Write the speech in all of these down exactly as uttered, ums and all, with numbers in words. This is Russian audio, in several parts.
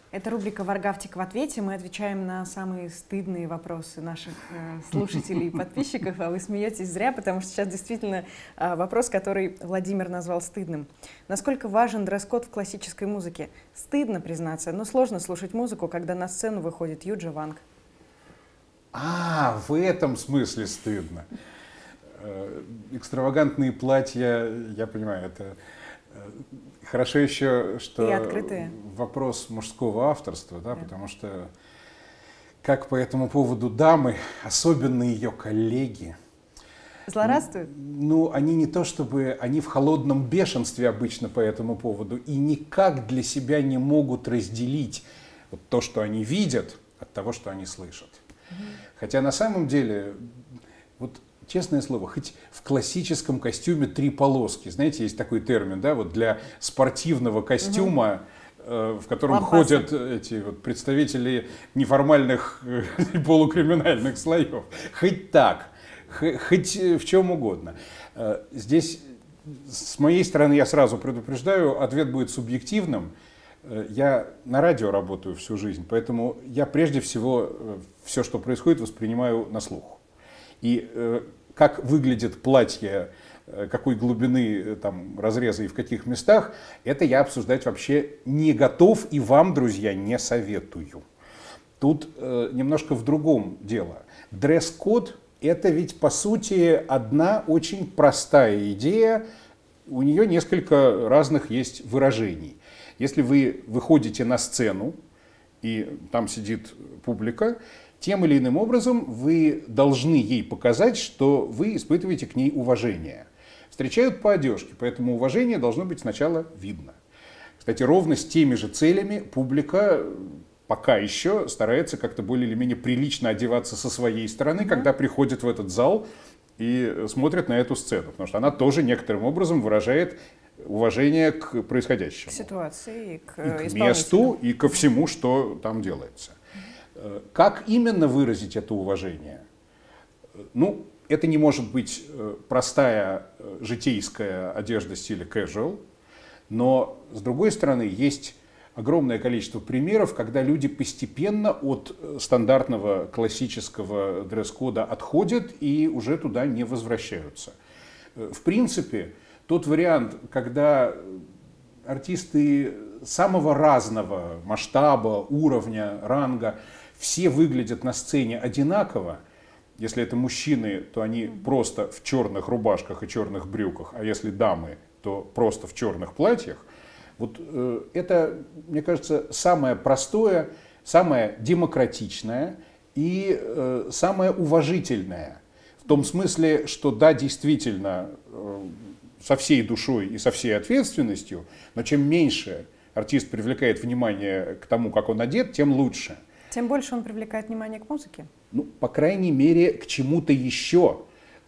Это рубрика «Варгавтик в ответе». Мы отвечаем на самые стыдные вопросы наших э, слушателей и подписчиков, а вы смеетесь зря, потому что сейчас действительно э, вопрос, который Владимир назвал стыдным. Насколько важен дресс-код в классической музыке? Стыдно признаться, но сложно слушать музыку, когда на сцену выходит Юджа Ванг. А, в этом смысле стыдно. Экстравагантные платья, я понимаю, это... Хорошо еще, что вопрос мужского авторства, да, да. Потому что как по этому поводу дамы, особенно ее коллеги, злорадствуют? Ну, они не то чтобы, они в холодном бешенстве обычно по этому поводу и никак для себя не могут разделить вот то, что они видят, от того, что они слышат. Угу. Хотя на самом деле, вот честное слово, хоть в классическом костюме три полоски, знаете, есть такой термин, да, вот для спортивного костюма, угу. э, в котором Лампасы. ходят эти вот представители неформальных э, полукриминальных слоев. Хоть так, хоть в чем угодно. Э, здесь, с моей стороны, я сразу предупреждаю, ответ будет субъективным. Э, я на радио работаю всю жизнь, поэтому я прежде всего э, все, что происходит, воспринимаю на слух. И э, как выглядит платье, э, какой глубины э, там, разреза и в каких местах, это я обсуждать вообще не готов и вам, друзья, не советую. Тут э, немножко в другом дело. Дресс-код — это ведь по сути одна очень простая идея, у нее несколько разных есть выражений. Если вы выходите на сцену, и там сидит публика, тем или иным образом вы должны ей показать, что вы испытываете к ней уважение. Встречают по одежке, поэтому уважение должно быть сначала видно. Кстати, ровно с теми же целями публика пока еще старается как-то более или менее прилично одеваться со своей стороны, mm-hmm. когда приходит в этот зал и смотрит на эту сцену, потому что она тоже некоторым образом выражает уважение к происходящему. К ситуации, к, и к месту, и ко всему, что там делается. Как именно выразить это уважение? Ну, это не может быть простая житейская одежда стиля casual, но, с другой стороны, есть огромное количество примеров, когда люди постепенно от стандартного классического дресс-кода отходят и уже туда не возвращаются. В принципе, тот вариант, когда артисты самого разного масштаба, уровня, ранга, все выглядят на сцене одинаково. Если это мужчины, то они просто в черных рубашках и черных брюках, а если дамы, то просто в черных платьях. Вот э, это, мне кажется, самое простое, самое демократичное и э, самое уважительное. В том смысле, что да, действительно, э, со всей душой и со всей ответственностью, но чем меньше артист привлекает внимание к тому, как он одет, тем лучше. Тем больше он привлекает внимание к музыке? Ну, по крайней мере, к чему-то еще,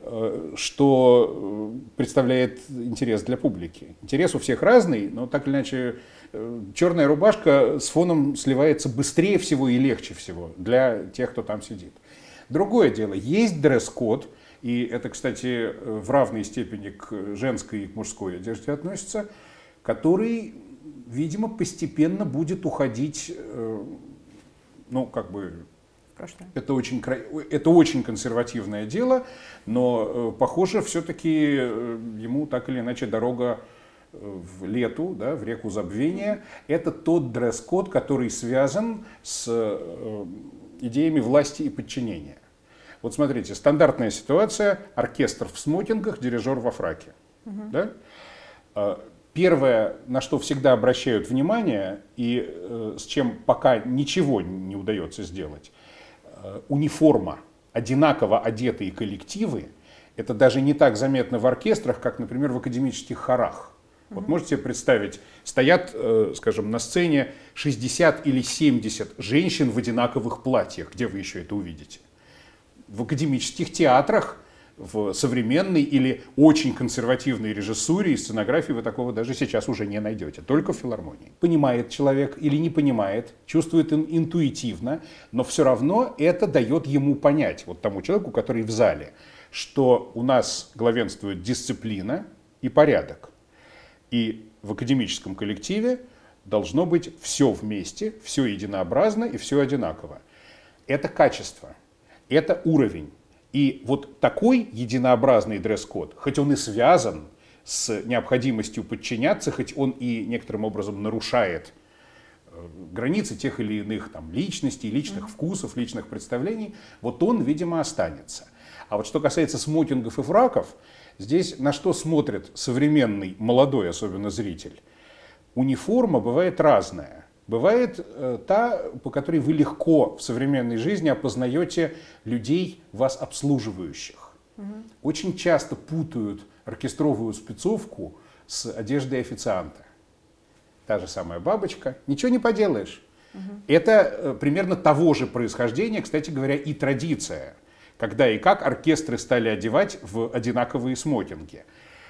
что представляет интерес для публики. Интерес у всех разный, но так или иначе черная рубашка с фоном сливается быстрее всего и легче всего для тех, кто там сидит. Другое дело, есть дресс-код, и это, кстати, в равной степени к женской и к мужской одежде относится, который, видимо, постепенно будет уходить, ну, как бы, это очень, это очень консервативное дело, но, похоже, все-таки ему так или иначе дорога в лету, да, в реку забвения. Это тот дресс-код, который связан с идеями власти и подчинения. Вот смотрите, стандартная ситуация: оркестр в смокингах, дирижер во фраке. Угу. Да? Первое, на что всегда обращают внимание, и э, с чем пока ничего не удается сделать, э, униформа. Одинаково одетые коллективы, это даже не так заметно в оркестрах, как, например, в академических хорах. Mm-hmm. Вот можете себе представить, стоят, э, скажем, на сцене шестьдесят или семьдесят женщин в одинаковых платьях. Где вы еще это увидите? В академических театрах, в современной или очень консервативной режиссуре и сценографии вы такого даже сейчас уже не найдете, только в филармонии. Понимает человек или не понимает, чувствует интуитивно, но все равно это дает ему понять, вот тому человеку, который в зале, что у нас главенствует дисциплина и порядок. И в академическом коллективе должно быть все вместе, все единообразно и все одинаково. Это качество, это уровень. И вот такой единообразный дресс-код, хоть он и связан с необходимостью подчиняться, хоть он и некоторым образом нарушает границы тех или иных там, личностей, личных mm-hmm. вкусов, личных представлений, вот он, видимо, останется. А вот что касается смокингов и фраков, здесь на что смотрит современный, молодой особенно зритель? Униформа бывает разная. Бывает э, та, по которой вы легко в современной жизни опознаете людей, вас обслуживающих. Угу. Очень часто путают оркестровую спецовку с одеждой официанта. Та же самая бабочка. Ничего не поделаешь. Угу. Это э, примерно того же происхождения, кстати говоря, и традиция. Когда и как оркестры стали одевать в одинаковые смокинги.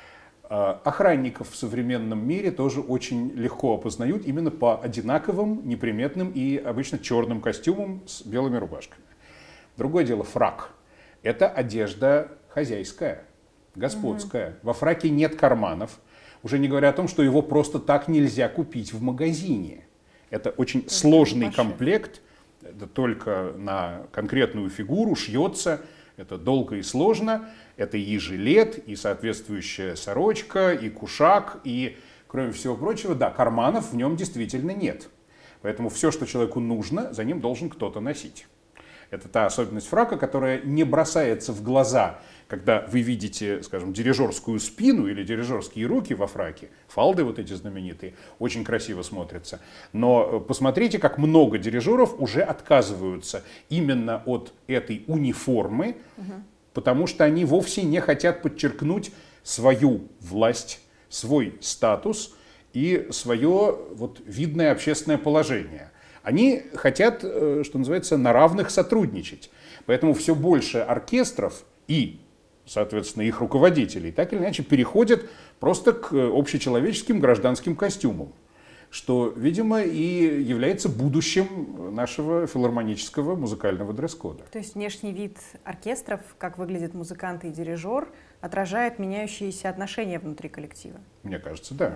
Охранников в современном мире тоже очень легко опознают именно по одинаковым, неприметным и обычно черным костюмам с белыми рубашками. Другое дело фрак. Это одежда хозяйская, господская. Mm-hmm. Во фраке нет карманов. Уже не говоря о том, что его просто так нельзя купить в магазине. Это очень это сложный комплект. Это только на конкретную фигуру шьется. Это долго и сложно. Это и жилет, и соответствующая сорочка, и кушак, и, кроме всего прочего, да, карманов в нем действительно нет. Поэтому все, что человеку нужно, за ним должен кто-то носить. Это та особенность фрака, которая не бросается в глаза, когда вы видите, скажем, дирижерскую спину или дирижерские руки во фраке. Фалды вот эти знаменитые, очень красиво смотрятся. Но посмотрите, как много дирижеров уже отказываются именно от этой униформы, угу. потому что они вовсе не хотят подчеркнуть свою власть, свой статус и свое вот, видное общественное положение. Они хотят, что называется, на равных сотрудничать. Поэтому все больше оркестров и, соответственно, их руководителей так или иначе переходят просто к общечеловеческим гражданским костюмам, что, видимо, и является будущим нашего филармонического музыкального дресс-кода. То есть внешний вид оркестров, как выглядят музыканты и дирижер, отражает меняющиеся отношения внутри коллектива? Мне кажется, да.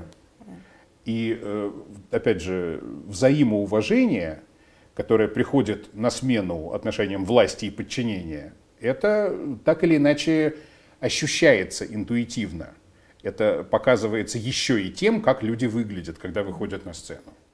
И, опять же, взаимоуважение, которое приходит на смену отношениям власти и подчинения, это так или иначе ощущается интуитивно. Это показывается еще и тем, как люди выглядят, когда выходят на сцену.